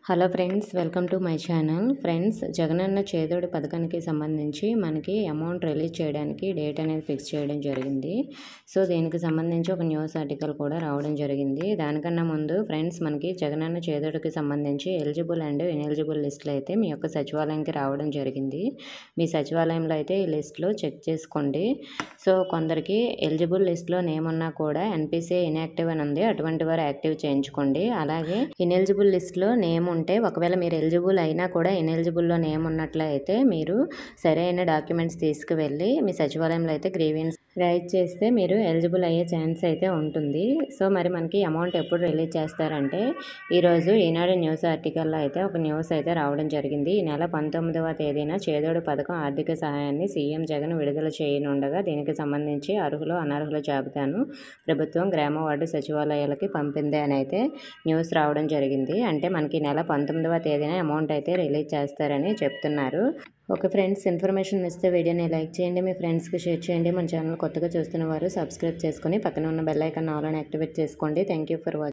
Hello friends, welcome to my channel. Friends, Jagananna Chedodu పథకానికి సంబంధించి మనకి అమౌంట్ రిలీజ్ చేయడానికి డేట్ అనేది ఫిక్స్ చేయడం జరిగింది. సో దీనికి సంబంధించి ఒక న్యూస్ ఆర్టికల్ కూడా రావడం జరిగింది. దానికన్నా ముందు ఫ్రెండ్స్, మనకి జగనన్న చేదోడుకి సంబంధించి ఎలిజిబుల్ అండ్ ఇనెలిజిబుల్ లిస్టులు అయితే మీ యొక్క సచివాలయంకి రావడం జరిగింది. మీ సచివాలయంలో అయితే ఈ లిస్టులో చెక్ చేసుకోండి. సో కొందరికి ఎలిజిబుల్ లిస్టులో నేమ్ ఉన్నా కూడా ఎన్పిసిఐ ఇన్యాక్టివ్ అని ఉంది, అటువంటి వారు యాక్టివ్ చేయించుకోండి. అలాగే ఇనెలిజిబుల్ లిస్టులో నేమ్ ఉంటే, ఒకవేళ మీరు ఎలిజిబుల్ అయినా కూడా ఇనెలిజిబుల్లో నేమ్ ఉన్నట్లయితే మీరు సరైన డాక్యుమెంట్స్ తీసుకువెళ్ళి మీ సచివాలయంలో అయితే గ్రీవెన్స్ రైజ్ చేస్తే మీరు ఎలిజిబుల్ అయ్యే ఛాన్స్ అయితే ఉంటుంది. సో మరి మనకి అమౌంట్ ఎప్పుడు రిలీజ్ చేస్తారంటే, ఈరోజు ఈనాడు న్యూస్ ఆర్టికల్లో అయితే ఒక న్యూస్ అయితే రావడం జరిగింది. ఈ నెల 19వ తేదీన చేదోడు పథకం ఆర్థిక సహాయాన్ని సీఎం జగన్ విడుదల చేయనుండగా దీనికి సంబంధించి అర్హులు అనర్హుల జాబితాను ప్రభుత్వం గ్రామ వార్డు సచివాలయాలకి పంపింది అని అయితే న్యూస్ రావడం జరిగింది. అంటే మనకి నెల 19వ తేదీన అమౌంట్ అయితే రిలీజ్ చేస్తారని చెప్తున్నారు. ఓకే ఫ్రెండ్స్, ఇన్ఫర్మేషన్ ఇస్తే వీడియోని లైక్ చేయండి, మీ ఫ్రెండ్స్కి షేర్ చేయండి. మన ఛానల్ కొత్తగా చూస్తున్న వారు సబ్స్క్రైబ్ చేసుకొని పక్కన ఉన్న బెల్ ఐకాన్ ఆల్ అని యాక్టివేట్ చేసుకోండి. Thank you for watching.